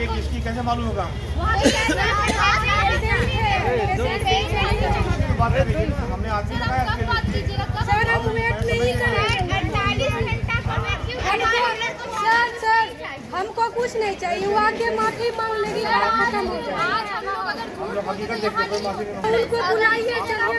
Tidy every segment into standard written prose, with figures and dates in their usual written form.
है किसकी कैसे मालूम होगा? हमने आदमी लगाया सर हमको कुछ नहीं चाहिए, वो आके माफी मांग लेगी, खत्म हो जाएगा। उनको बुलाइए,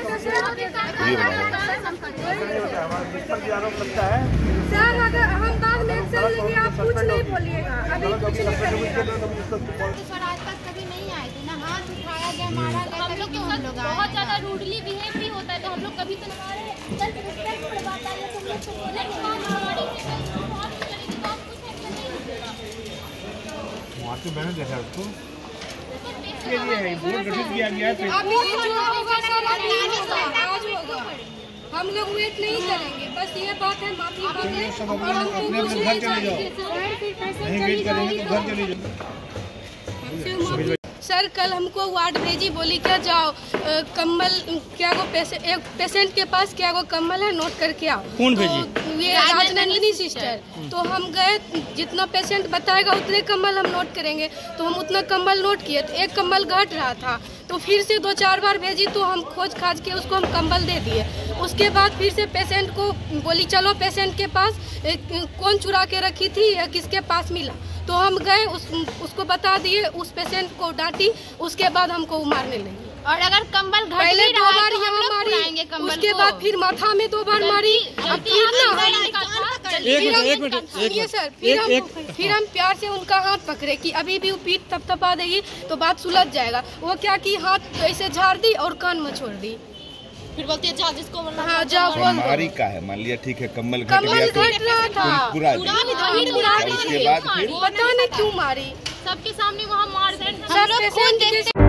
आरोप लगता है सर। अगर हम बाद में एक्शन लेंगे, आप कुछ नहीं बोलिएगा, अभी कुछ नहीं करिएगा। सर आज तक कभी नहीं आए थे ना, हाथ उठाया गया, मारा गया, हम लोग बहुत ज्यादा रूडली बिहेव भी होता है, तो हम लोग कभी तो मैंने देखा उसको इसके लिए बोर्ड गठित किया गया है। हम लोग वेट नहीं करेंगे, बस ये बात है, माफी मांगे और हमको कुछ नहीं घर चले जाओ, नहीं वेट करेंगे तो घर चले जाओ। सर कल हमको वार्ड भेजी, बोली क्या जाओ कम्बल क्या वो एक पेशेंट के पास क्या वो कम्बल है, नोट करके आओ। कौन भेजी? ये राजनंदिनी सिस्टर। तो हम गए, जितना पेशेंट बताएगा उतने कम्बल हम नोट करेंगे, तो हम उतना कम्बल नोट किए, तो एक कम्बल घट रहा था, तो फिर से 2-4 बार भेजी, तो हम खोज खाज के उसको हम कम्बल दे दिए। उसके बाद फिर से पेशेंट को बोली चलो पेशेंट के पास कौन चुरा के रखी थी या किसके पास मिला, तो हम गए उसको बता दिए, उस पेशेंट को डांटी, उसके बाद हमको मारने लगी। और अगर कंबल पहले 2 बार यहाँ मारी, उसके बाद फिर माथा में 2 बार मारी। अब फिर हम प्यार से उनका हाथ पकड़े कि अभी भी वो पीठ थपथपा देगी तो बात सुलझ जाएगा। वो क्या कि हाथ ऐसे झाड़ दी और कान में छोड़ दी, फिर बोलती है जा जिसको बोलना। हाँ जाओ बोल। मारी का है, मान लिया ठीक है, कम्बल घट घट रहा था, पूरा पता नहीं क्यों मारी, सबके सामने वहाँ मार